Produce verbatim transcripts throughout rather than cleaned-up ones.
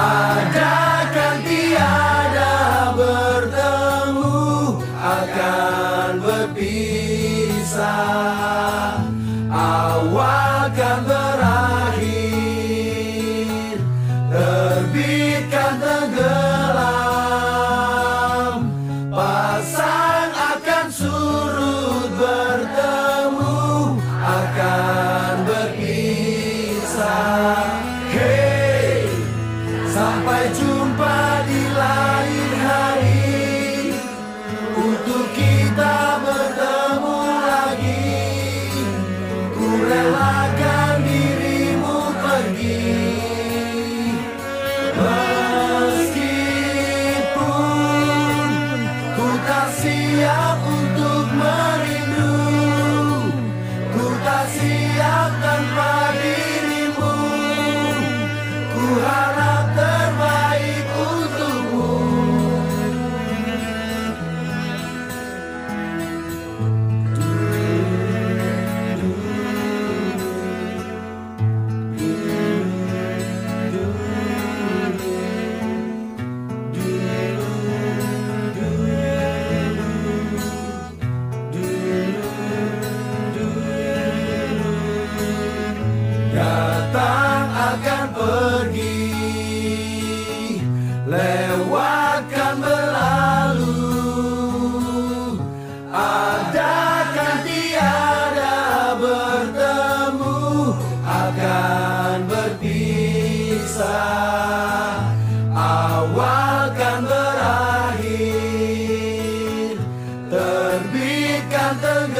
Adakan tiada bertemu, akan berpisah. Awal kan berakhir, terbitkan tenggelam. Pasang akan surut, bertemu akan berpisah. Hey, sampai jumpa di lain hari, untuk kita bertemu lagi. Ku relakan dirimu pergi, meskipun ku tak siap untuk merindu. Ku tak siap tanpa dirimu. Ku harap terbaik untukmu. Datang akan pergi, lewatkan berlalu. Adakan tiada bertemu, akan berpisah. Awal kan berakhir, terbitkan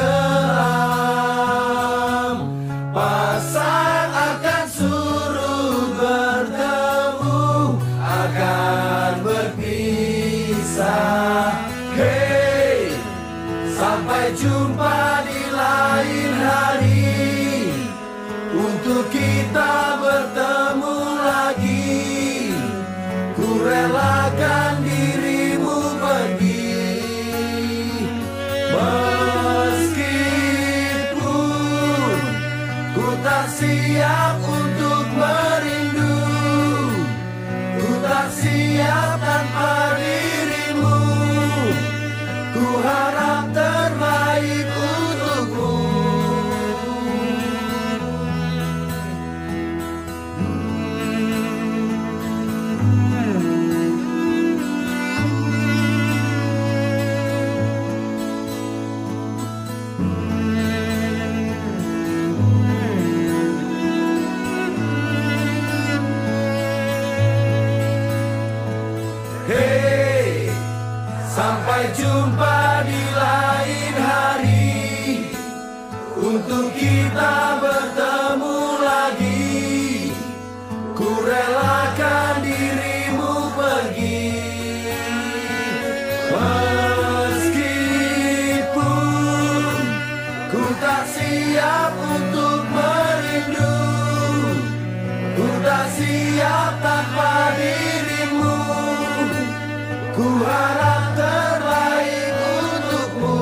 tenggelam. Pasang akan surut, bertemu akan berpisah. Hey, sampai jumpa di lain hari, untuk kita bertemu lagi. Ku relakan dirimu pergi, meskipun ku tak siap untuk merindu. Ku tak siap tanpa dirimu. Ku harap terbaik untukmu. Hey, sampai jumpa di lain hari, untuk kita bertemu lagi. Ku relakan dirimu pergi, meskipun ku tak siap untuk merindu. Ku tak siap tanpa dirimu. Ku harap terbaik untukmu.